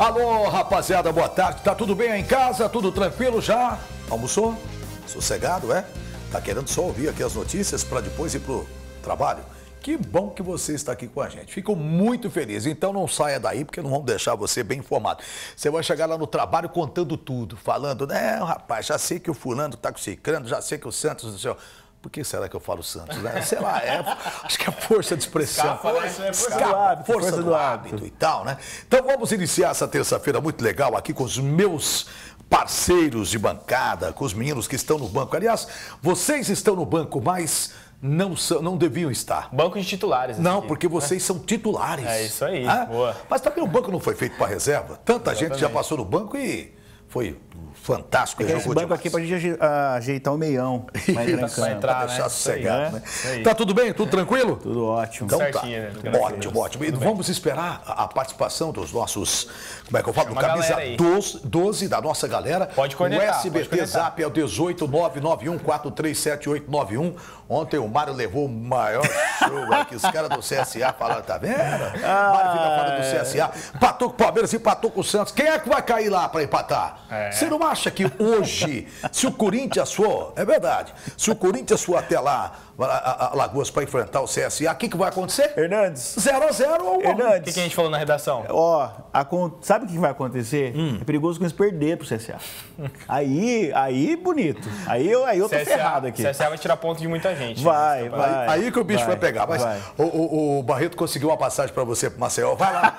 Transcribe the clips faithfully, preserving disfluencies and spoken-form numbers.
Alô, rapaziada, boa tarde. Tá tudo bem aí em casa? Tudo tranquilo já? Almoçou? Sossegado, é? Tá querendo só ouvir aqui as notícias para depois ir pro trabalho? Que bom que você está aqui com a gente. Fico muito feliz. Então não saia daí, porque não vamos deixar você bem informado. Você vai chegar lá no trabalho contando tudo, falando, né, rapaz, já sei que o fulano tá com o cicrano, já sei que o Santos, não sei o... Por que será que eu falo Santos, né? Sei lá, é, acho que é força de expressão. Escapa, né? Força, Escapa, do hábito, força, força do, do hábito. hábito e tal, né? Então vamos iniciar essa terça-feira muito legal aqui com os meus parceiros de bancada, com os meninos que estão no banco. Aliás, vocês estão no banco, mas não, são, não deviam estar. Banco de titulares. Não, aqui, porque vocês né? são titulares. É isso aí, ah, boa. Mas também o banco não foi feito para reserva. Tanta Exatamente. gente já passou no banco e foi... fantástico. É esse banco demais. Aqui pra gente ajeitar o meião. Vai entrar, pra entrar né? deixar sossegado, né? né? Tá tudo bem? Tudo tranquilo? Tudo ótimo. Então certinho, tá. né? Ótimo, ótimo. E vamos esperar a participação dos nossos, como é que eu falo? Do camisa doze da nossa galera. Pode conectar. O S B T Zap é o dezoito nove nove um quatro três sete oito nove um. Ontem o Mário levou o maior show aqui. Os caras do C S A falaram, tá vendo? Ah, Mário fica falando do C S A. Empatou com o Palmeiras, empatou com o Santos. Quem é que vai cair lá para empatar? É. Você não acha que hoje, se o Corinthians for, é verdade, se o Corinthians for até lá, a, a Lagoas para enfrentar o C S A, o que, que vai acontecer? Hernandes. zero a zero ou Hernandes. O que, que a gente falou na redação? Ó, a, sabe o que vai acontecer? Hum. É perigoso com eles perder pro C S A. Aí, aí bonito. Aí eu, aí eu tô C S A, ferrado aqui. O C S A vai tirar ponto de muita gente. Vai, né? vai. Aí, aí que o bicho vai, vai pegar. Mas vai. O, o, o Barreto conseguiu uma passagem para você pro Maceió. Vai lá.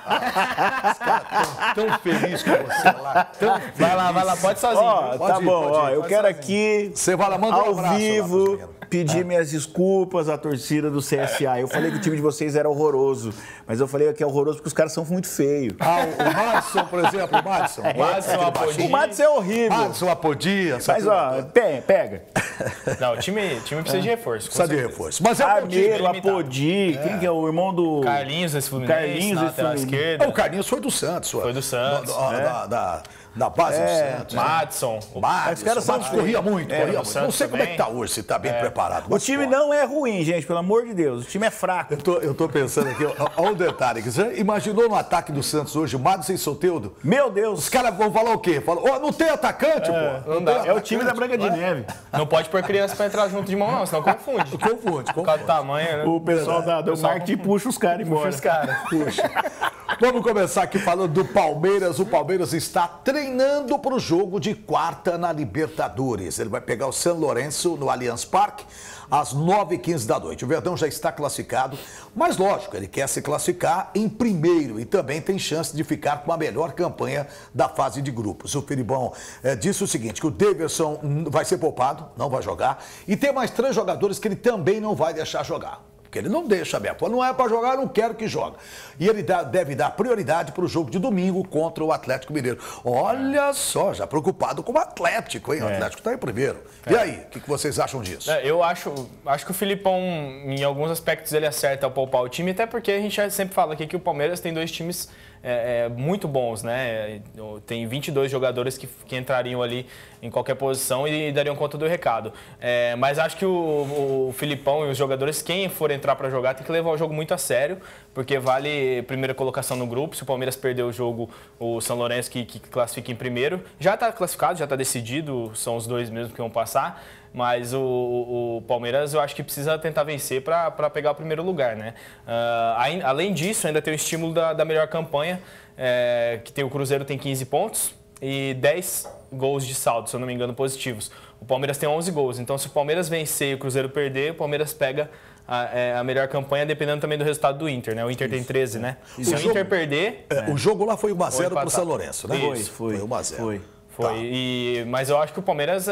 Os caras tão, tão felizes com você lá. Tão vai lá, vai lá. Pode sozinho. Ó, pode tá ir, bom, ó. ir, Eu quero sozinho. aqui, você vai lá, manda ao um abraço vivo, lá pedir é. minhas desculpas à torcida do C S A. Eu falei que o time de vocês era horroroso, mas eu falei que é horroroso porque os caras são muito feios. Ah, o, o Madison, por exemplo, o Madison. É, Madison, é, Apodi. O Madison é horrível. Madison, Apodia. Mas, ó, pega. pega. Não, o time, time precisa é. de reforço. Precisa de reforço. Mas é o Armeiro, Apodi, quem que é o irmão do... Carlinhos, esse Fluminense, Carlinhos, na esse Fluminense. esquerda. O Carlinhos foi do Santos. Foi do Santos. Da, é. da, da, da base é. do Santos. Madison. O Madison. Cara, o Santos corria muito, é, corria muito. Não sei como é que tá hoje, se tá bem é. preparado. O time não é ruim, gente, pelo amor de Deus. O time é fraco. Eu tô, eu tô pensando aqui, olha um detalhe. Você imaginou no ataque do Santos hoje, o Madison e Soteldo? Meu Deus. Os caras vão falar o quê? Falam, oh, não tem atacante, é. pô. Não dá. É atacante. O time da Branca de Neve. Não pode pôr criança pra entrar junto de mão, não, senão confunde. Confunde, confunde. Por causa do tamanho, né? O pessoal da, do marketing puxa os caras embora. Puxa os caras. Puxa. Vamos começar aqui falando do Palmeiras. O Palmeiras está treinando para o jogo de quarta na Libertadores. Ele vai pegar o São Lourenço no Allianz Parque às nove e quinze da noite. O Verdão já está classificado, mas lógico, ele quer se classificar em primeiro e também tem chance de ficar com a melhor campanha da fase de grupos. O Filipão é, disse o seguinte, que o Davidson vai ser poupado, não vai jogar, e tem mais três jogadores que ele também não vai deixar jogar. Porque ele não deixa aberto. Não é para jogar, eu não quero que jogue. E ele dá, deve dar prioridade para o jogo de domingo contra o Atlético Mineiro. Olha só, já preocupado com o Atlético, hein? O é. Atlético está em primeiro. É. E aí, o que, que vocês acham disso? É, eu acho, acho que o Filipão, em alguns aspectos, ele acerta ao poupar o time, até porque a gente sempre fala aqui que o Palmeiras tem dois times é, é, muito bons, né? Tem vinte e dois jogadores que, que entrariam ali em qualquer posição e dariam conta do recado. É, mas acho que o, o Filipão e os jogadores, quem for entrar para jogar, tem que levar o jogo muito a sério, porque vale primeira colocação no grupo. Se o Palmeiras perder o jogo, o São Lourenço que, que classifica em primeiro, já está classificado, já está decidido, são os dois mesmo que vão passar. Mas o, o, o Palmeiras, eu acho que precisa tentar vencer para pegar o primeiro lugar, né? Uh, além disso, ainda tem o estímulo da, da melhor campanha, é, que tem o Cruzeiro tem quinze pontos e dez gols de saldo, se eu não me engano, positivos. O Palmeiras tem onze gols, então se o Palmeiras vencer e o Cruzeiro perder, o Palmeiras pega a, é, a melhor campanha, dependendo também do resultado do Inter, né? O Inter Isso. tem treze, né? E se o, o jogo, Inter perder... É, é. O jogo lá foi um a zero para o São Lourenço, né? Foi, foi. Foi um a zero. Foi. Foi. Tá. E, mas eu acho que o Palmeiras é...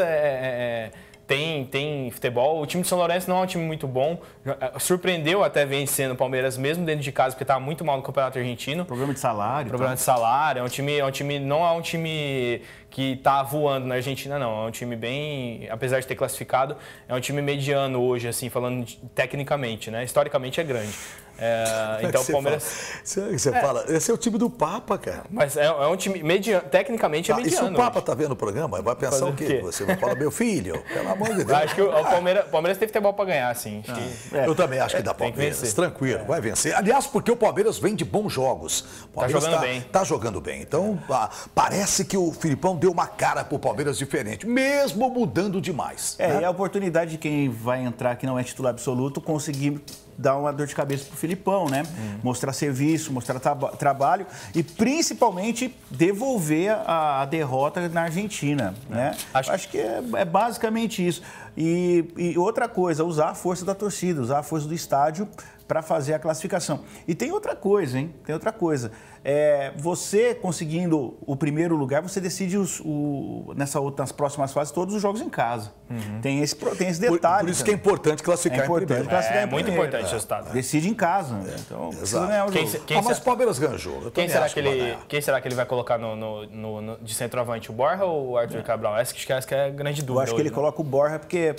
é Tem, tem futebol. O time de São Lourenço não é um time muito bom. Surpreendeu até vencendo o Palmeiras, mesmo dentro de casa, porque estava muito mal no Campeonato Argentino. Problema de salário. Problema tá? de salário. É um time, é um time, não é um time que está voando na Argentina, não. É um time bem, apesar de ter classificado, é um time mediano hoje, assim, falando de, tecnicamente, né? Historicamente é grande. É, então o Palmeiras... Você, você é. fala, esse é o time do Papa, cara. Mas é, é um time mediano, tecnicamente é ah, mediano. E se o Papa hoje tá vendo o programa, vai pensar Fazer o quê? quê? Você vai falar, meu filho, pelo amor de Deus. Eu acho que o, o Palmeiras, Palmeiras teve futebol para ganhar, sim. Ah, que... é. Eu também acho que dá Palmeiras, tranquilo, é. vai vencer. Aliás, porque o Palmeiras vem de bons jogos. O Palmeiras tá jogando tá, bem. Tá jogando bem. Então, ah, parece que o Filipão deu uma cara pro Palmeiras diferente, mesmo mudando demais. É, né? e a oportunidade de quem vai entrar, que não é titular absoluto, conseguir dar uma dor de cabeça pro Filipão, né? Hum. Mostrar serviço, mostrar tra trabalho e principalmente devolver a, a derrota na Argentina, é. né? Acho, Acho que é, é basicamente isso. E, e outra coisa, usar a força da torcida, usar a força do estádio para fazer a classificação. E tem outra coisa, hein? Tem outra coisa. É, você conseguindo o primeiro lugar, você decide os, o, nessa outra, nas próximas fases todos os jogos em casa. Uhum. Tem, esse, tem esse detalhe. Por, por isso também. que é importante classificar é importante em primeiro. Classificar é em muito primeiro. importante o resultado. É. Decide em casa. É. Então, precisa ganhar o jogo. Quem, quem ah, mas o Palmeiras ganha o jogo. Quem será, que ele, quem será que ele vai colocar no, no, no, no, de centroavante? O Borja ou o Arthur é. Cabral? Essa que, essa que é a grande dúvida. Eu acho que ele hoje, coloca o Borja porque...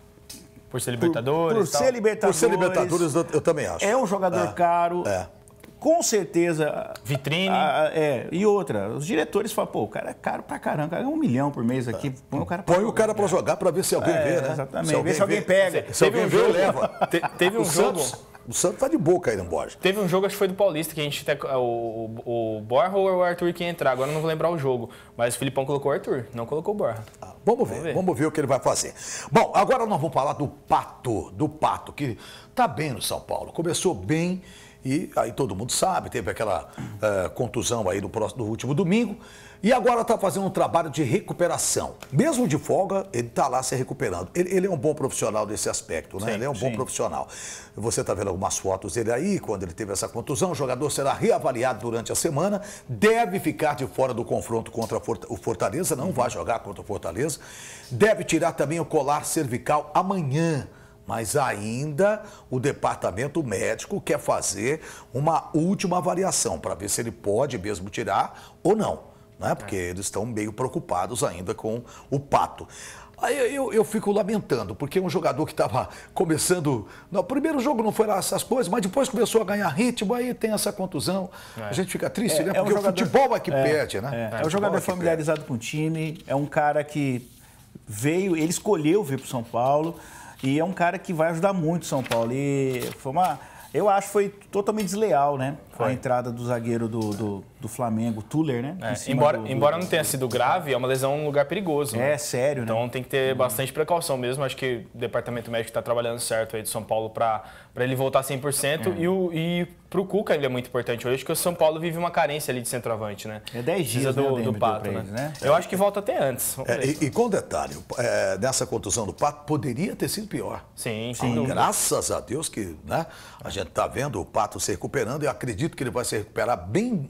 Por ser Libertadores? Por, por ser Libertadores. Por ser Libertadores, eu, eu também acho. É um jogador é. caro. É. Com certeza. Vitrine. A, a, é, e outra, os diretores falam, pô, o cara é caro pra caramba, cara, é um milhão por mês aqui. É. Põe o cara pra Põe o cara pra jogar pra ver se alguém é, vê, né? Exatamente, se alguém vê se alguém vê, pega. Se, se alguém um vê, jogo, leva. Te, teve um o jogo. Santos, o Santos tá de boca aí no Borja. Teve um jogo, acho que foi do Paulista, que a gente. O, o, o Borja ou o Arthur que ia entrar, agora eu não vou lembrar o jogo. Mas o Filipão colocou o Arthur, não colocou o Borja. Ah, vamos, ver, vamos ver, vamos ver o que ele vai fazer. Bom, agora nós vamos falar do Pato, do Pato, que tá bem no São Paulo. Começou bem. E aí todo mundo sabe, teve aquela uh, contusão aí no, próximo, no último domingo. E agora está fazendo um trabalho de recuperação. Mesmo de folga, ele está lá se recuperando. Ele, ele é um bom profissional nesse aspecto, né? Sim, ele é um sim. bom profissional. Você está vendo algumas fotos dele aí, quando ele teve essa contusão. O jogador será reavaliado durante a semana. Deve ficar de fora do confronto contra o Fortaleza. Não uhum. vai jogar contra o Fortaleza. Deve tirar também o colar cervical amanhã. Mas ainda o departamento médico quer fazer uma última avaliação para ver se ele pode mesmo tirar ou não, né? Porque é. eles estão meio preocupados ainda com o Pato. Aí eu, eu fico lamentando, porque um jogador que estava começando... No primeiro jogo não foi lá essas coisas, mas depois começou a ganhar ritmo, aí tem essa contusão. É. A gente fica triste, é, né? Porque é um jogador, o futebol é que é, perde, né? É, é um jogador familiarizado perde. com o time, é um cara que veio, ele escolheu vir para o São Paulo... E é um cara que vai ajudar muito o São Paulo. E foi uma... Eu acho que foi totalmente desleal, né? Foi. A entrada do zagueiro do, do, do Flamengo, Tuller, né? É, embora do, do, embora não tenha sido grave, é uma lesão em um lugar perigoso. É, né? sério, então, né? Então tem que ter bastante precaução mesmo. Acho que o departamento médico está trabalhando certo aí de São Paulo para ele voltar cem por cento. É. E, o, e pro Cuca ele é muito importante hoje, porque o São Paulo vive uma carência ali de centroavante, né? É dez dias do, né, do Pato, né? Eles, né? Eu acho que volta até antes. É, e, e com detalhe, é, nessa contusão do Pato, poderia ter sido pior. Sim, sim. Ah, graças a Deus que né, a gente está vendo o Pato se recuperando e acredito que ele vai se recuperar bem,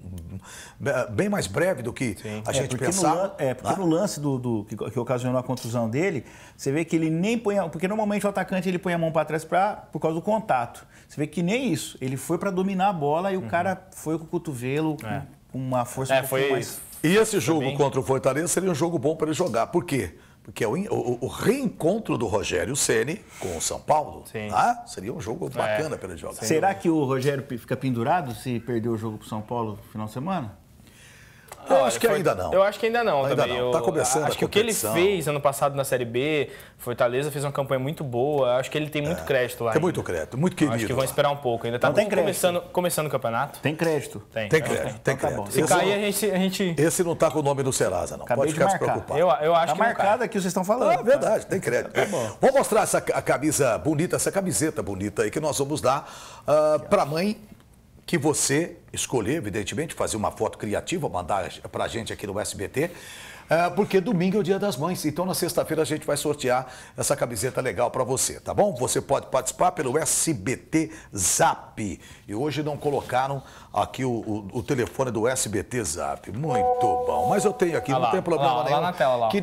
bem mais breve do que sim. a gente é, pensava. No, é, porque ah? no lance do, do, que, que ocasionou a contusão dele, você vê que ele nem põe... A, porque normalmente o atacante ele põe a mão para trás pra, por causa do contato. Você vê que nem isso. Ele foi para dominar a bola e uhum. o cara foi com o cotovelo, é. com, com uma força é, um foi mais... E esse jogo bem... contra o Fortaleza seria um jogo bom para ele jogar. Por quê? Porque o, o, o reencontro do Rogério Ceni com o São Paulo tá? seria um jogo bacana é. para ele jogar. Será que o Rogério fica pendurado se perder o jogo para o São Paulo no final de semana? Eu Olha, acho que foi, ainda não. Eu acho que ainda não ainda também. Não. Tá começando acho a que o que ele fez ano passado na Série B, Fortaleza fez uma campanha muito boa. Acho que ele tem muito é, crédito lá. Tem ainda. muito crédito, muito querido. Acho que vão esperar um pouco. Ainda tá começando, começando o campeonato. Tem crédito. Tem, tem crédito. Tem, tem crédito. Tá se cair, a gente, a gente... Esse não tá com o nome do Serasa, não. Acabei Pode ficar de se preocupado. Eu, eu acho tá que marcado aqui, vocês estão falando. É ah, verdade, tem crédito. Tá bom. Vou mostrar essa a camisa bonita, essa camiseta bonita aí que nós vamos dar uh, para a mãe que você escolher, evidentemente, fazer uma foto criativa, mandar para a gente aqui no S B T, porque domingo é o Dia das Mães, então na sexta-feira a gente vai sortear essa camiseta legal para você, tá bom? Você pode participar pelo S B T Zap. E hoje não colocaram aqui o, o, o telefone do S B T Zap. Muito bom. Mas eu tenho aqui, ah não lá, tem problema lá, nenhum. Lá na tela, lá. Que,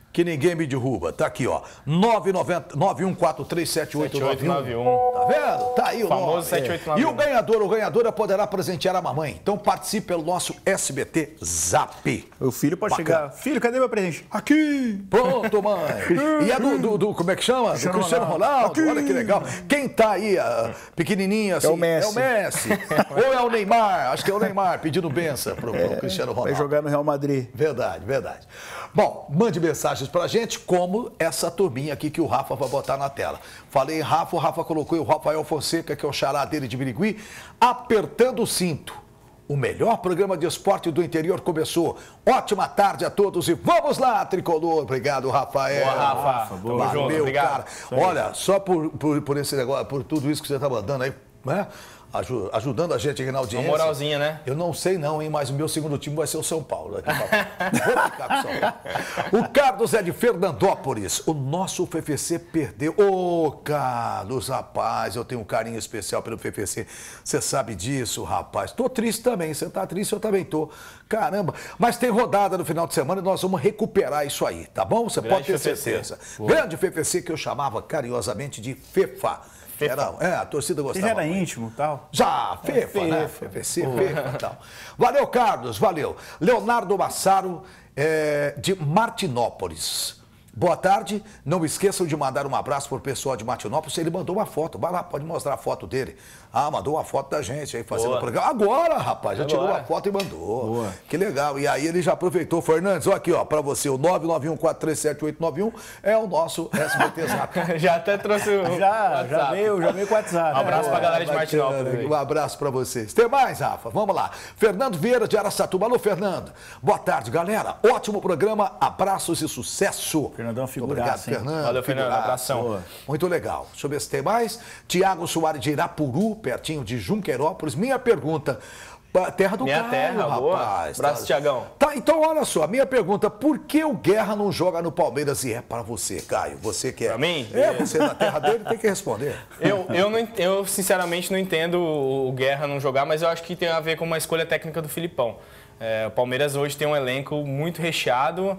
que ninguém me derruba. Tá aqui, ó. nove um quatro três sete oito nove um. Tá vendo? Tá aí o famoso sete oito nove um. E o ganhador, o ganhadora poderá presentear a mamãe. Então participe pelo nosso S B T Zap. O filho pode Bacana. chegar. Filho, cadê meu presente? Aqui. Pronto, mãe. E é do, do, do como é que chama? Do Cristiano Ronaldo. Olha que legal. Quem tá aí, uh, pequenininho assim? É o Messi. É o Messi. Ou é o Neymar? Acho que é o Neymar pedindo benção pro, pro é, Cristiano Ronaldo. Vai jogar no Real Madrid. Verdade, verdade. Bom, mande mensagens pra gente, como essa turminha aqui que o Rafa vai botar na tela. Falei Rafa, o Rafa colocou o Rafael Fonseca, que é o xará dele de Birigui, apertando o cinto. O melhor programa de esporte do interior começou. Ótima tarde a todos e vamos lá, Tricolor. Obrigado, Rafael. Boa, Rafa. Boa. Valeu, junto, obrigado. Cara. Olha, só por, por, por esse negócio, por tudo isso que você tá mandando aí, né? Ajudando a gente aqui na audiência. Uma moralzinha, né? Eu não sei não, hein, mas o meu segundo time vai ser o São Paulo. Aqui, vou ficar com o São Paulo. O Carlos é de Fernandópolis. O nosso F F C perdeu. Ô, Carlos, rapaz, eu tenho um carinho especial pelo F F C. Você sabe disso, rapaz. Tô triste também. Você tá triste, eu também tô. Caramba. Mas tem rodada no final de semana e nós vamos recuperar isso aí, tá bom? Você Grande pode ter F F C. certeza. Grande F F C que eu chamava carinhosamente de FEFA. Era, é, a torcida gostava. Você já era muito. íntimo e tal? Já, FIFA, é, FIFA, né? F F C, FIFA e tal. Valeu, Carlos, valeu. Leonardo Massaro, é, de Martinópolis. Boa tarde. Não esqueçam de mandar um abraço para o pessoal de Martinópolis. Ele mandou uma foto. Vai lá, pode mostrar a foto dele. Ah, mandou uma foto da gente aí fazendo o programa. Agora, rapaz, já Agora. tirou uma foto e mandou. Boa. Que legal. E aí ele já aproveitou. Fernandes, olha aqui, ó, para você, o nove nove um quatro três sete oito nove um é o nosso S B T Zap. Já até trouxe o Já, já veio, já veio com o WhatsApp. Um abraço é, para a galera de Martinópolis. Um abraço para vocês. Tem mais, Rafa? Vamos lá. Fernando Vieira de Araçatuba. Alô, Fernando. Boa tarde, galera. Ótimo programa. Abraços e sucesso. Fernandão, figuraço. Obrigado, Fernando. Valeu, Fernando. Abração. Boa. Muito legal. Deixa eu ver se tem mais. Tiago Soares de Irapuru, pertinho de Junqueirópolis. Minha pergunta, terra do Minha Caio, terra, rapaz. boa. Abraço, tá... Tiagão. Tá, então olha só, minha pergunta, por que o Guerra não joga no Palmeiras? E é para você, Caio, você que é... Pra mim? É, você na terra dele tem que responder. Eu, eu, não, eu, sinceramente, não entendo o Guerra não jogar, mas eu acho que tem a ver com uma escolha técnica do Filipão. É, o Palmeiras hoje tem um elenco muito recheado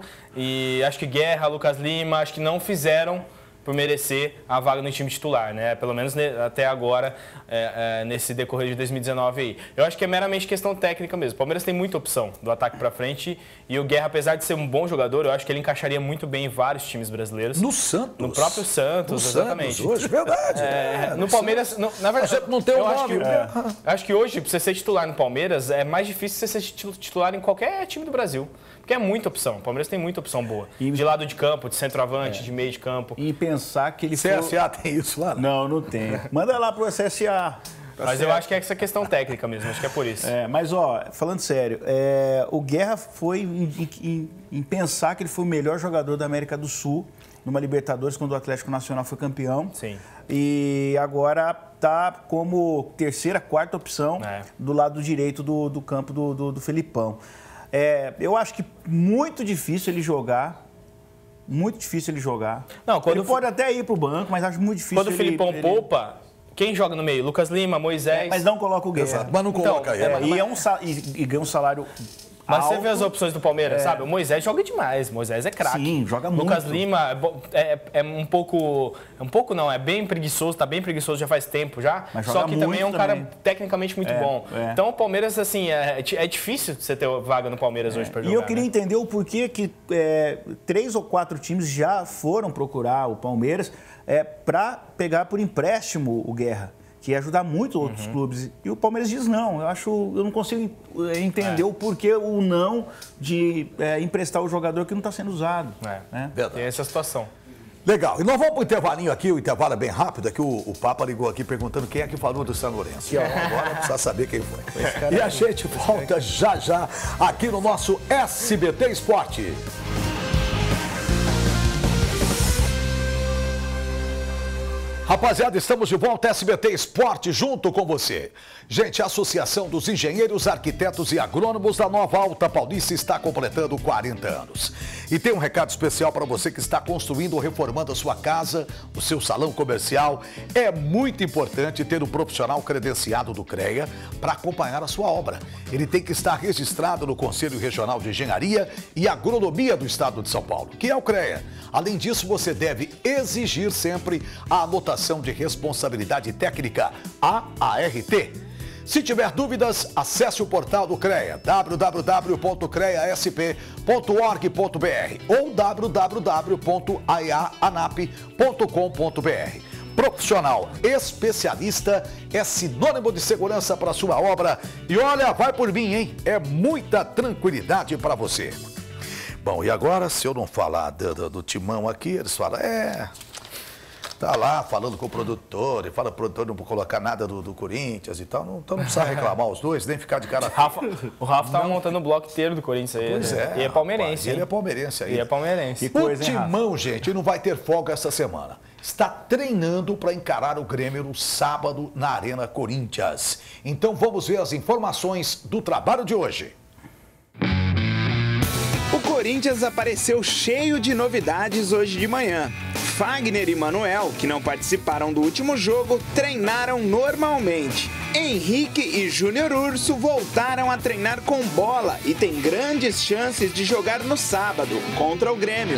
e acho que Guerra, Lucas Lima, acho que não fizeram por merecer a vaga no time titular, né? Pelo menos até agora, é, é, nesse decorrer de dois mil e dezenove aí. Eu acho que é meramente questão técnica mesmo. O Palmeiras tem muita opção do ataque para frente e o Guerra, apesar de ser um bom jogador, eu acho que ele encaixaria muito bem em vários times brasileiros. No Santos? No próprio Santos, no exatamente. Santos hoje, verdade. É, é, no Palmeiras, no, na verdade, não tem o eu acho nome. que, é. acho que hoje, para você ser titular no Palmeiras, é mais difícil você ser titular em qualquer time do Brasil. Porque é muita opção. O Palmeiras tem muita opção boa. E... De lado de campo, de centroavante, é. de meio de campo. E pensar que ele C S A for... tem isso lá? Não, não tem. Manda lá pro C S A. Tá mas certo. Eu acho que é essa questão técnica mesmo, acho que é por isso. É, mas, ó, falando sério, é, o Guerra foi em, em, em pensar que ele foi o melhor jogador da América do Sul numa Libertadores, quando o Atlético Nacional foi campeão. Sim. E agora tá como terceira, quarta opção é. do lado direito do, do campo do, do, do Felipão. É, eu acho que muito difícil ele jogar. Muito difícil ele jogar. Não, quando ele pode até ir pro banco, mas acho muito difícil. Quando ele, o Felipão ele... poupa, quem joga no meio? Lucas Lima, Moisés. É, mas não coloca o Guerra. Exato, mas não coloca então, ele. É, e, é um, e, e ganha um salário. Mas alto. Você vê as opções do Palmeiras, é. sabe? O Moisés joga demais, o Moisés é craque. Sim, joga muito. Lucas Lima é, é um pouco... Um pouco não, é bem preguiçoso, tá bem preguiçoso já faz tempo já. Mas só que também é um também. cara tecnicamente muito é, bom. É. Então o Palmeiras, assim, é, é difícil você ter vaga no Palmeiras é. hoje para jogar. E eu queria né? entender o porquê que é, três ou quatro times já foram procurar o Palmeiras é, para pegar por empréstimo o Guerra, que ia ajudar muito outros uhum. clubes. E o Palmeiras diz não. Eu acho, eu não consigo entender é. o porquê o não de é, emprestar o jogador que não está sendo usado. É, né? Tem essa situação. Legal. E nós vamos para o intervalinho aqui, o intervalo é bem rápido, aqui o, o Papa ligou aqui perguntando quem é que falou do São Lourenço. E agora precisa saber quem foi. E a gente volta já já aqui no nosso S B T Esporte. Rapaziada, estamos de volta, S B T Esporte, junto com você. Gente, a Associação dos Engenheiros, Arquitetos e Agrônomos da Nova Alta Paulista está completando quarenta anos. E tem um recado especial para você que está construindo ou reformando a sua casa, o seu salão comercial. É muito importante ter um profissional credenciado do CREA para acompanhar a sua obra. Ele tem que estar registrado no Conselho Regional de Engenharia e Agronomia do Estado de São Paulo, que é o CREA. Além disso, você deve exigir sempre a anotação de responsabilidade técnica, a ART. Se tiver dúvidas, acesse o portal do CREA, w w w ponto crea s p ponto org ponto b r ou w w w ponto a e a anap ponto com ponto b r. Profissional especialista é sinônimo de segurança para sua obra. E olha, vai por mim, hein? É muita tranquilidade para você. Bom, e agora, se eu não falar do, do, do timão aqui, eles falam, é... Tá lá falando com o produtor, e fala pro produtor não colocar nada do, do Corinthians e tal. Não, então não precisa reclamar os dois, nem ficar de cara... Rafa, o Rafa tava montando o bloco inteiro do Corinthians aí. Pois né? é. E é palmeirense. Rapaz, ele é palmeirense aí. E é palmeirense. Que coisa, o timão, hein, gente, não vai ter folga essa semana. Está treinando para encarar o Grêmio no sábado na Arena Corinthians. Então vamos ver as informações do trabalho de hoje. O Corinthians apareceu cheio de novidades hoje de manhã. Fagner e Manuel, que não participaram do último jogo, treinaram normalmente. Henrique e Júnior Urso voltaram a treinar com bola e têm grandes chances de jogar no sábado contra o Grêmio.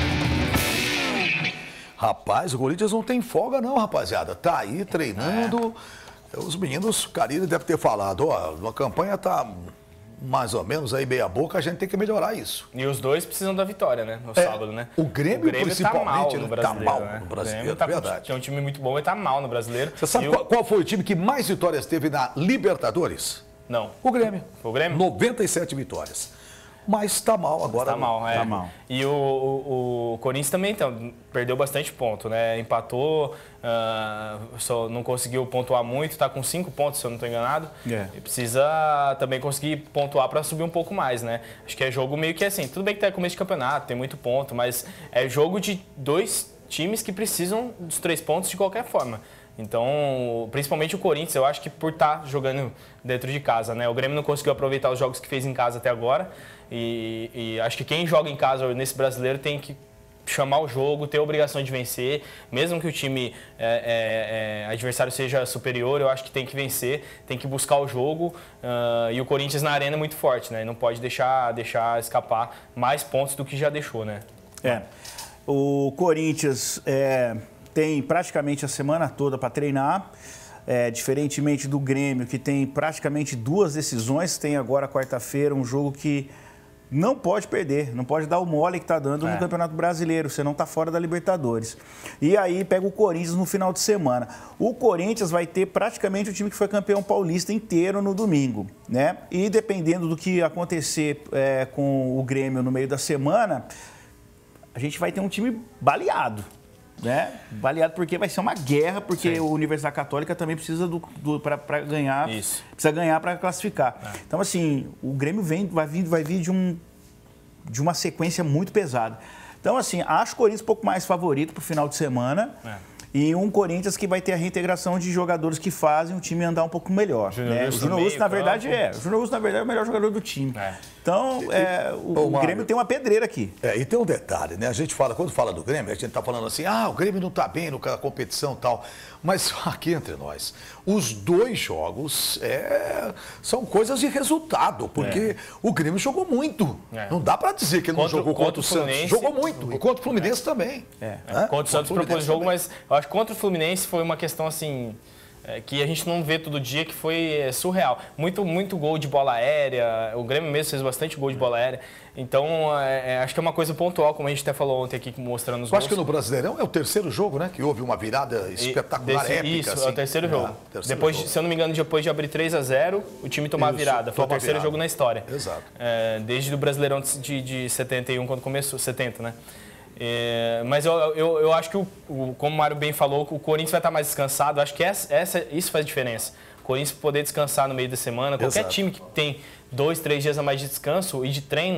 Rapaz, o Corinthians não tem folga não, rapaziada. Tá aí treinando. É. Os meninos, o Carille deve ter falado, ó, a campanha tá... mais ou menos aí meia boca, a gente tem que melhorar isso. E os dois precisam da vitória, né? No é, sábado, né? O Grêmio, o Grêmio principalmente, tá mal no brasileiro. Tá mal né? no brasileiro, tá, é verdade. Tem um time muito bom e tá mal no brasileiro. Você sabe qual, qual foi o time que mais vitórias teve na Libertadores? Não. O Grêmio. Foi o Grêmio? noventa e sete vitórias. Mas tá mal agora. Tá mal, é. Tá mal. E o, o, o Corinthians também então, perdeu bastante ponto, né? Empatou, uh, só não conseguiu pontuar muito, tá com cinco pontos, se eu não estou enganado. Yeah. E precisa também conseguir pontuar para subir um pouco mais, né? Acho que é jogo meio que assim, tudo bem que tá começo de campeonato, tem muito ponto, mas é jogo de dois times que precisam dos três pontos de qualquer forma. Então, principalmente o Corinthians, eu acho que por estar jogando dentro de casa, né? O Grêmio não conseguiu aproveitar os jogos que fez em casa até agora. E, e acho que quem joga em casa nesse brasileiro tem que chamar o jogo, ter a obrigação de vencer. Mesmo que o time é, é, é, adversário seja superior, eu acho que tem que vencer, tem que buscar o jogo. Uh, e o Corinthians na arena é muito forte, né? Não pode deixar, deixar escapar mais pontos do que já deixou, né? É. O Corinthians... É... tem praticamente a semana toda para treinar, é, diferentemente do Grêmio, que tem praticamente duas decisões, tem agora quarta-feira um jogo que não pode perder, não pode dar o mole que está dando é. no Campeonato Brasileiro, você não está fora da Libertadores. E aí pega o Corinthians no final de semana. O Corinthians vai ter praticamente o time que foi campeão paulista inteiro no domingo, né? E dependendo do que acontecer é, com o Grêmio no meio da semana, a gente vai ter um time baleado. Né? Baleado porque vai ser uma guerra, porque Sim. a Universidade Católica também precisa do, do para ganhar, Isso. precisa ganhar para classificar. É. Então assim, o Grêmio vem, vai vir, vai vir de, um, de uma sequência muito pesada. Então assim, acho o Corinthians um pouco mais favorito para o final de semana. É. E um Corinthians que vai ter a reintegração de jogadores que fazem o time andar um pouco melhor. Né? O Júnior Urso, na verdade, é. O Júnior Urso, na verdade, é o melhor jogador do time. É. Então, é, o, Ô, o Grêmio tem uma pedreira aqui. É, e tem um detalhe, né? A gente fala, quando fala do Grêmio, a gente tá falando assim, ah, o Grêmio não tá bem na competição e tal. Mas aqui entre nós, os dois jogos é, são coisas de resultado, porque é. o Grêmio jogou muito. É. Não dá para dizer que ele contra, não jogou contra, contra o Santos. Jogou muito. muito. E contra o Fluminense é. também. É. É. Contra o Santos propôs jogo, também. Mas eu acho que contra o Fluminense foi uma questão assim... É, que a gente não vê todo dia, que foi é, surreal. Muito, muito gol de bola aérea, o Grêmio mesmo fez bastante gol de bola aérea. Então, é, é, acho que é uma coisa pontual, como a gente até falou ontem aqui, mostrando os Eu gols. acho que no Brasileirão é o terceiro jogo, né? Que houve uma virada espetacular, Desse, épica. Isso, assim. é o terceiro jogo. É, terceiro depois, jogo. Se eu não me engano, depois de abrir três a zero, o time tomar a virada. Foi o terceiro virada. jogo na história. Exato. É, desde o Brasileirão de, de setenta e um, quando começou, setenta, né? É, mas eu, eu, eu acho que, o, o, como o Mário bem falou, o Corinthians vai estar mais descansado. Acho que essa, essa, isso faz diferença. O Corinthians poder descansar no meio da semana. Qualquer Exato. time que tem dois, três dias a mais de descanso e de treino,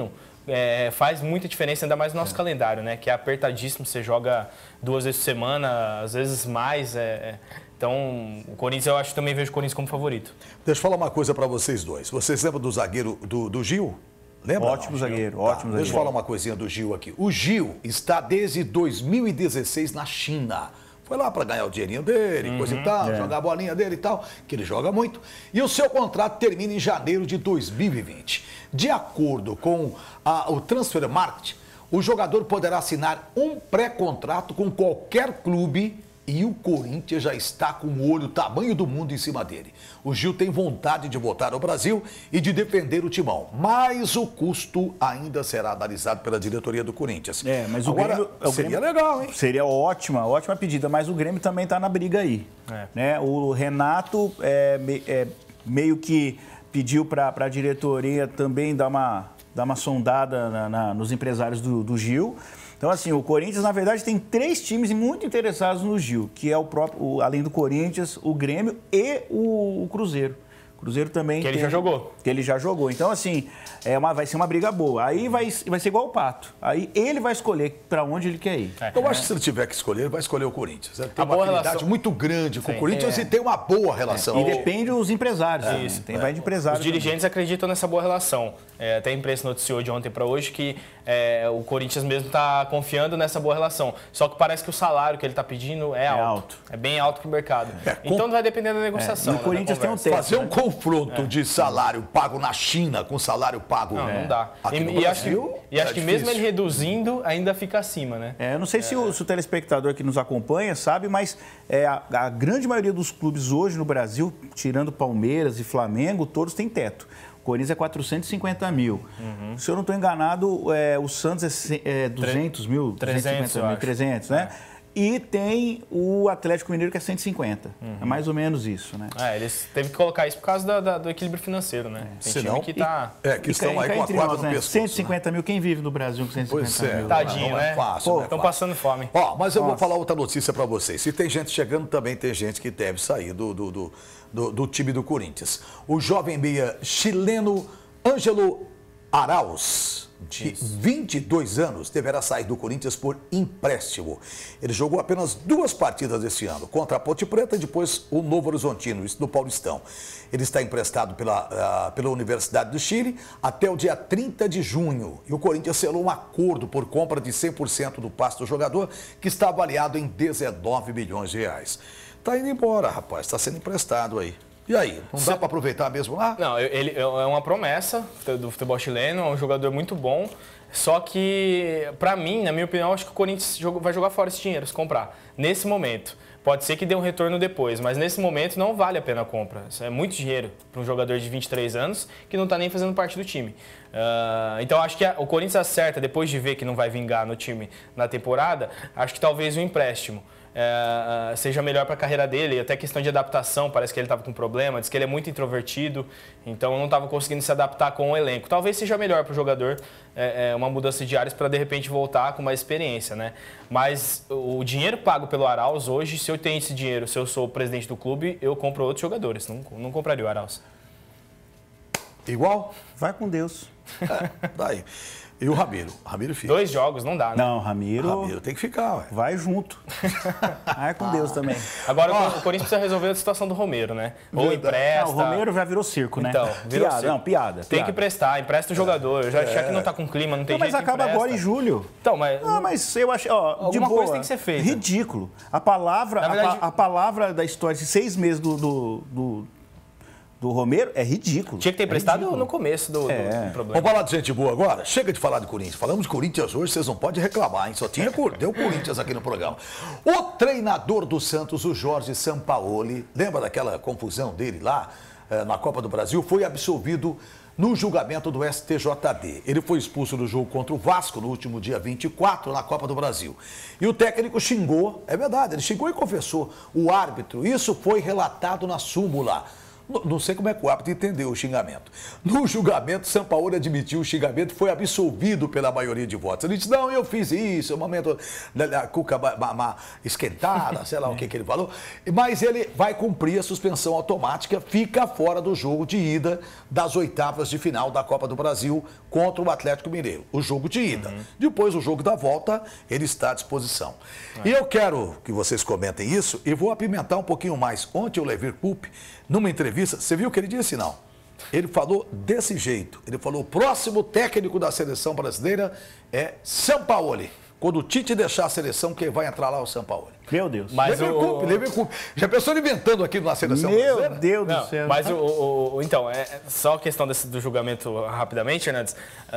é, faz muita diferença, ainda mais no nosso é. calendário, né? Que é apertadíssimo, você joga duas vezes por semana, às vezes mais. É, então, o Corinthians, eu acho que também vejo o Corinthians como favorito. Deixa eu falar uma coisa para vocês dois. Vocês lembram do zagueiro do, do Gil? Lembra? Ótimo não? zagueiro, tá, ótimo zagueiro. Deixa eu falar uma coisinha do Gil aqui. O Gil está desde dois mil e dezesseis na China. Foi lá para ganhar o dinheirinho dele, uhum, coisa e tal, é. jogar a bolinha dele e tal, que ele joga muito. E o seu contrato termina em janeiro de dois mil e vinte. De acordo com a, o Transfer Market, o jogador poderá assinar um pré-contrato com qualquer clube e o Corinthians já está com o olho tamanho do mundo em cima dele. O Gil tem vontade de voltar ao Brasil e de defender o timão, mas o custo ainda será analisado pela diretoria do Corinthians. É, mas o Agora, Grêmio, o seria Grêmio, legal, hein? Seria ótima, ótima pedida, mas o Grêmio também está na briga aí. É. Né? O Renato é, é, meio que pediu para a diretoria também dar uma, dar uma sondada na, na, nos empresários do, do Gil. Então, assim, o Corinthians, na verdade, tem três times muito interessados no Gil, que é o próprio, o, além do Corinthians, o Grêmio e o, o Cruzeiro. O Cruzeiro também Que ele tem, já jogou. Que ele já jogou. Então, assim, é uma, vai ser uma briga boa. Aí vai, vai ser igual o Pato. Aí ele vai escolher para onde ele quer ir. É. Eu acho que se ele tiver que escolher, ele vai escolher o Corinthians. Ele tem a uma boa afinidade relação... muito grande com Sim. o Corinthians é. e tem uma boa relação. É. E depende dos empresários. É. Isso. Tem, é. vai de empresários. Os dirigentes também. acreditam nessa boa relação. É, até a imprensa noticiou de ontem para hoje que é, o Corinthians mesmo está confiando nessa boa relação. Só que parece que o salário que ele está pedindo é, é alto. alto. É bem alto para o mercado. É, com... Então vai depender da negociação. É. E o Corinthians né, tem um teto. Fazer um né? confronto é. de salário pago na China com salário pago não, é. não dá. aqui e, no e Brasil, acho que, e acho é que mesmo ele reduzindo, ainda fica acima, né? É, eu não sei é. se, o, se o telespectador que nos acompanha sabe, mas é, a, a grande maioria dos clubes hoje no Brasil, tirando Palmeiras e Flamengo, todos têm teto. O Corinthians é quatrocentos e cinquenta mil. Uhum. Se eu não estou enganado, é, o Santos é, é duzentos mil, trezentos mil, trezentos, né? É. E tem o Atlético Mineiro que é cento e cinquenta. Uhum. É mais ou menos isso, né? É, eles teve que colocar isso por causa da, da, do equilíbrio financeiro, né? É. Tem Senão, time que tá... É, que estão aí com a quadra no pescoço. cento e cinquenta mil, quem vive no Brasil com cento e cinquenta pois é, mil? Tadinho, não né? É fácil, Estão passando fome. Ó, mas eu Nossa. vou falar outra notícia para vocês. Se tem gente chegando, também tem gente que deve sair do, do, do, do, do time do Corinthians. O jovem meia chileno Ângelo Arauz, de Isso. vinte e dois anos, deverá sair do Corinthians por empréstimo. Ele jogou apenas duas partidas esse ano, contra a Ponte Preta e depois o Novo Horizontino, isso no Paulistão. Ele está emprestado pela, uh, pela Universidade do Chile até o dia trinta de junho. E o Corinthians selou um acordo por compra de cem por cento do passe do jogador, que está avaliado em dezenove milhões de reais. Está indo embora, rapaz, está sendo emprestado aí. E aí, não dá para aproveitar mesmo lá? Não, ele é uma promessa do futebol chileno, é um jogador muito bom. Só que, para mim, na minha opinião, acho que o Corinthians vai jogar fora esse dinheiro, se comprar. Nesse momento. Pode ser que dê um retorno depois, mas nesse momento não vale a pena a compra. Isso é muito dinheiro para um jogador de vinte e três anos que não está nem fazendo parte do time. Uh, então, acho que a, o Corinthians acerta, depois de ver que não vai vingar no time na temporada, acho que talvez o empréstimo. É, seja melhor para a carreira dele, até questão de adaptação, parece que ele estava com problema, diz que ele é muito introvertido, então não estava conseguindo se adaptar com o elenco. Talvez seja melhor para o jogador é, é, uma mudança de áreas para de repente voltar com mais experiência, né? Mas o dinheiro pago pelo Arauz hoje, se eu tenho esse dinheiro, se eu sou o presidente do clube, eu compro outros jogadores, não, não compraria o Arauz. Igual? Vai com Deus. É, daí. E o Ramiro? Ramiro fica. Dois jogos, não dá, né? Não, Ramiro... Ramiro tem que ficar, ué. Vai junto. Vai com ah. Deus também. Agora, oh. o Corinthians precisa resolver a situação do Romero, né? Ou empresta... Não, o Romero já virou circo, né? Então, virou piada, circo. Não, piada. Tem piada. que emprestar, empresta o jogador. Já, é. já que não tá com clima, não tem não, jeito, mas acaba empresta. agora em julho. Então, mas... Não, mas eu acho... Ó, alguma de boa, coisa tem que ser feita. Ridículo. A palavra, verdade... a, a palavra da história de seis meses do... do, do... do Romero é ridículo. Tinha que ter emprestado é no começo do, é. do, do problema. Vamos falar de gente boa agora? Chega de falar de Corinthians. Falamos de Corinthians hoje, vocês não podem reclamar, hein? Só tinha deu Corinthians aqui no programa. O treinador do Santos, o Jorge Sampaoli, lembra daquela confusão dele lá eh, na Copa do Brasil? Foi absolvido no julgamento do S T J D. Ele foi expulso do jogo contra o Vasco no último dia vinte e quatro, na Copa do Brasil. E o técnico xingou, é verdade, ele xingou e confessou o árbitro. Isso foi relatado na súmula. Não, não sei como é que o árbitro entendeu o xingamento. No julgamento, Sampaoli admitiu o xingamento e foi absolvido pela maioria de votos. Ele disse, não, eu fiz isso, o momento da cuca ma, ma, esquentada, sei lá o que, que ele falou. Mas ele vai cumprir a suspensão automática, fica fora do jogo de ida das oitavas de final da Copa do Brasil contra o Atlético Mineiro. O jogo de ida. Uhum. Depois, o jogo da volta, ele está à disposição. É. E eu quero que vocês comentem isso e vou apimentar um pouquinho mais. Ontem o Lever Coupe, numa entrevista, você viu o que ele disse? Não. Ele falou desse jeito. Ele falou, o próximo técnico da seleção brasileira é Sampaoli. Quando o Tite deixar a seleção, quem vai entrar lá é o Sampaoli. Meu Deus. Mas Lever o... Coupe, Lever Coupe. Já pensou inventando aqui na seleção Meu brasileira? Deus Não, do céu. Mas o, o, o, então, é só a questão desse, do julgamento rapidamente, Hernandes.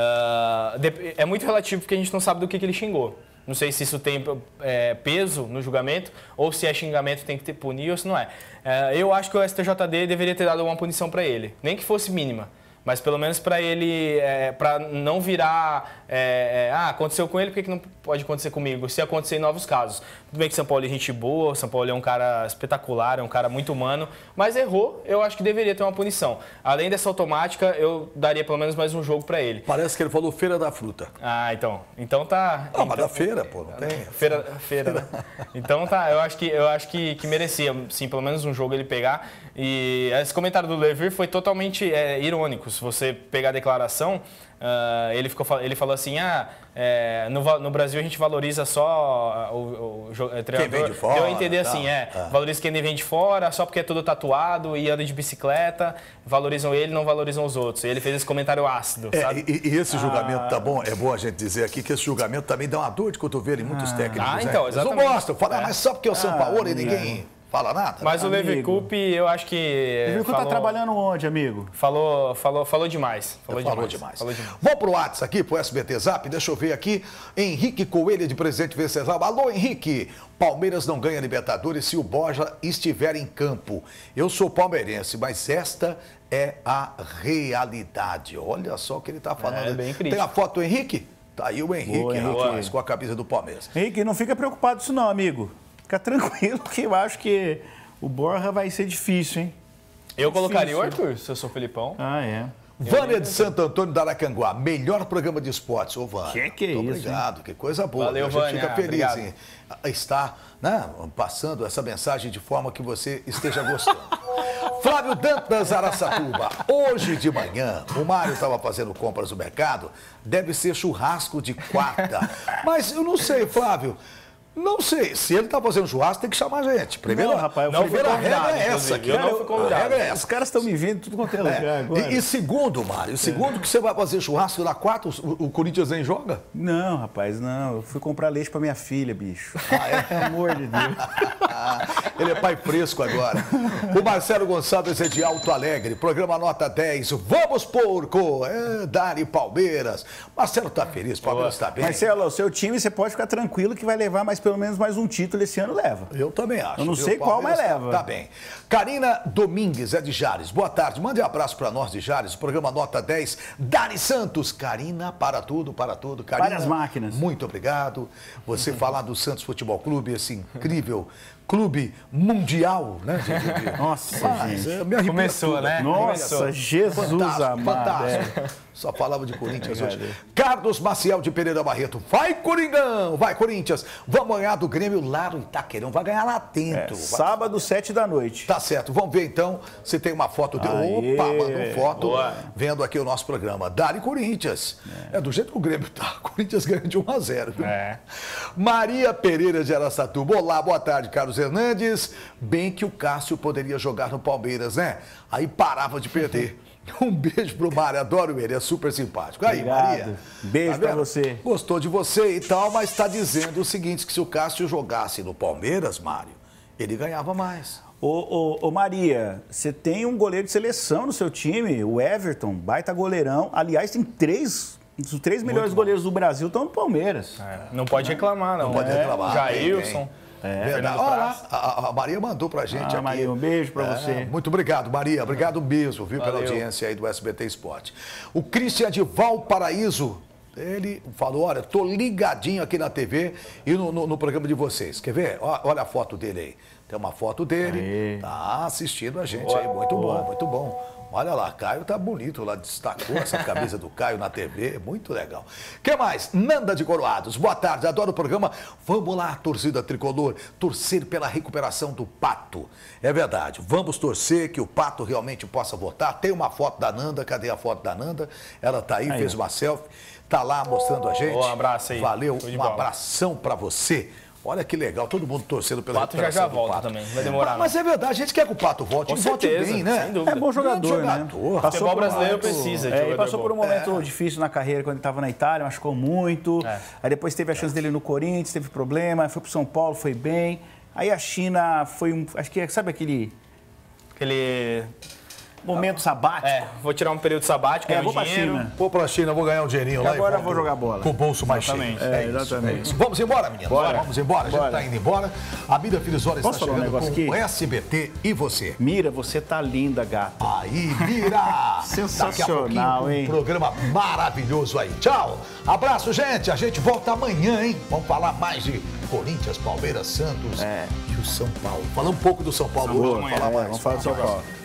Uh, de, é muito relativo porque a gente não sabe do que, que ele xingou. Não sei se isso tem é, peso no julgamento ou se é xingamento tem que ter punir ou se não é. é. Eu acho que o S T J D deveria ter dado uma punição para ele, nem que fosse mínima. Mas pelo menos para ele, é, para não virar, é, é, ah, aconteceu com ele, por que, que não pode acontecer comigo? Se acontecer em novos casos. Tudo bem que São Paulo é gente boa, São Paulo é um cara espetacular, é um cara muito humano, mas errou, eu acho que deveria ter uma punição. Além dessa automática, eu daria pelo menos mais um jogo para ele. Parece que ele falou Feira da Fruta. Ah, então. Então tá... Não, então, mas da feira, pô, não tem... Feira, feira, né? Então tá, eu acho que, eu acho que, que merecia, sim, pelo menos um jogo ele pegar. E esse comentário do Lever foi totalmente é, irônico. Se você pegar a declaração, uh, ele, ficou, ele falou assim, ah, é, no, no Brasil a gente valoriza só o, o, o treinador. Quem vem de fora. Deu a entender assim, é, ah. valoriza quem vem de fora, só porque é tudo tatuado e anda de bicicleta, valorizam ele, não valorizam os outros. E ele fez esse comentário ácido, é, sabe? E, e esse julgamento, ah. tá bom, é bom a gente dizer aqui que esse julgamento também dá uma dor de cotovelo em muitos ah. técnicos. Ah, então, né? exatamente. Eles não gostam, falam, é. mas só porque é o Sampaoli e ninguém... É. Fala nada? Mas o Lever Coupe, eu acho que... O Lever Coupe tá trabalhando onde, amigo? Falou, falou, falou demais. Falou, falou demais. demais. Falou demais. Vamos pro WhatsApp aqui, pro S B T Zap. Deixa eu ver aqui. Henrique Coelho, de Presidente Venceslau. Alô, Henrique. Palmeiras não ganha Libertadores se o Borja estiver em campo. Eu sou palmeirense, mas esta é a realidade. Olha só o que ele tá falando. É bem crítico. Tem a foto do Henrique? Tá aí o Henrique, Boa, Henrique. rapaz, com a camisa do Palmeiras. Henrique, não fica preocupado com isso não, amigo. Fica tranquilo, que eu acho que o Borja vai ser difícil, hein? Eu difícil. colocaria o Arthur, se eu sou o Felipão. Ah, é. Vânia de Santo Antônio da Aracanguá, melhor programa de esportes. Ô, Vânia. Que que é muito isso, obrigado, hein? Que coisa boa. Valeu, a gente Vânia, fica feliz obrigado. em estar, né, passando essa mensagem de forma que você esteja gostando. Flávio Dantas, Araçatuba. Hoje de manhã, o Mário estava fazendo compras no mercado. Deve ser churrasco de quarta. Mas eu não sei, Flávio. Não sei, se ele está fazendo churrasco, tem que chamar a gente. Primeira, não, rapaz, não primeira fui convidado, regra é essa aqui. Eu não fui convidado. A regra é essa. Os caras estão me vendo tudo quanto é lugar É. agora. E, e segundo, Mário, segundo que você vai fazer churrasco na quarta, o, o Corinthians nem joga? Não, rapaz, não. Eu fui comprar leite pra minha filha, bicho. Ah, é? Pelo amor de Deus. Ele é pai fresco agora. O Marcelo Gonçalves é de Alto Alegre, programa nota dez. Vamos, porco! É, Dari Palmeiras. Marcelo tá feliz, Palmeiras tá bem. Marcelo, o seu time, você pode ficar tranquilo que vai levar mais pelo menos mais um título esse ano, leva. Eu também acho. Eu não viu? sei qual, mas Palmeiras leva. Tá, tá bem. Karina Domingues é de Jales. Boa tarde. Mande um abraço para nós de Jales. Programa nota dez. Dari Santos. Karina, para tudo, para tudo. Karina, Várias máquinas. Muito obrigado. Você falar do Santos Futebol Clube, esse incrível clube mundial, né? De, de, de... Nossa, Mas, gente. é, me arrepia Começou, tudo. né? Nossa, Começou. Jesus Fantástico, amado. fantástico. É. Só falava de Corinthians hoje. Carlos Maciel de Pereira Barreto. Vai, Coringão! Vai, Corinthians! Vamos ganhar do Grêmio lá no Itaquerão. Vai ganhar lá dentro. É, Vai... sábado, sete da noite. Tá certo. Vamos ver então se tem uma foto dele. Aê, Opa, mandou foto boa. vendo aqui o nosso programa. Dari Corinthians. É. é do jeito que o Grêmio tá. Corinthians ganha de um a zero. Viu? É. Maria Pereira de Araçatuba. Olá, boa tarde, Carlos Hernandes. Bem que o Cássio poderia jogar no Palmeiras, né? Aí parava de perder. Um beijo pro Mário, adoro ele, é super simpático. Aí, Obrigado. Maria. Beijo tá pra você. Gostou de você e tal, mas está dizendo o seguinte, que se o Cássio jogasse no Palmeiras, Mário, ele ganhava mais. Ô, ô, ô Maria, você tem um goleiro de seleção no seu time, o Everton, baita goleirão. Aliás, tem três, os três melhores bom. goleiros do Brasil estão no Palmeiras. É, não pode reclamar, não. Não pode É. reclamar. Jailson. Tem, tem. É, Verdade. Fernando Olha lá, Praz. a, a Maria mandou pra gente Ah, aqui. Maria, um beijo pra É, você. Muito obrigado, Maria. Obrigado mesmo, viu, pela Valeu. audiência aí do S B T Esporte. O Christian de Valparaíso, ele falou, olha, tô ligadinho aqui na T V e no, no, no programa de vocês. Quer ver? Ó, olha a foto dele aí. Tem uma foto dele. Aê. Tá assistindo a gente aí. Muito bom, muito bom. Olha lá, Caio tá bonito lá, destacou essa camisa do Caio na T V, muito legal. Que mais? Nanda de Coroados, boa tarde, adoro o programa. Vamos lá, torcida tricolor, torcer pela recuperação do Pato. É verdade, vamos torcer que o Pato realmente possa voltar. Tem uma foto da Nanda, cadê a foto da Nanda? Ela tá aí, aí fez uma selfie, tá lá mostrando a gente. Um abraço aí. Valeu, um abração pra você. Olha que legal, todo mundo torcendo pela Pato já já volta Pato. Também, vai demorar. Mas, mas é verdade, a gente quer que o Pato volte, com e volte certeza, bem, né? Sem dúvida. É bom jogador, jogador. né? O futebol brasileiro precisa de é, jogador e passou bom. por um momento É. difícil na carreira quando ele estava na Itália, machucou muito. É. Aí depois teve a chance dele no Corinthians, teve problema, foi pro São Paulo, foi bem. Aí a China foi um, acho que sabe aquele aquele momento sabático. É, vou tirar um período sabático, é, ganhar vou um pra dinheiro. China. Vou pra China, vou ganhar um dinheirinho e lá. Agora e eu vou jogar bola. Com o bolso mais cheio. Exatamente. É, é, isso, exatamente. é isso. Vamos embora, menino. Bora. Vamos embora, Bora. já tá indo embora. A Mira Filisória está Posso falar um chegando negócio com aqui? o S B T e você. Mira, você tá linda, gata. Aí, Mira! Sensacional, Daqui a pouquinho, hein? Um programa maravilhoso aí. Tchau! Abraço, gente! A gente volta amanhã, hein? Vamos falar mais de Corinthians, Palmeiras, Santos É. e o São Paulo. Falar um pouco do São Paulo Boa, hoje. Vamos falar é, mais. vamos falar do São Paulo.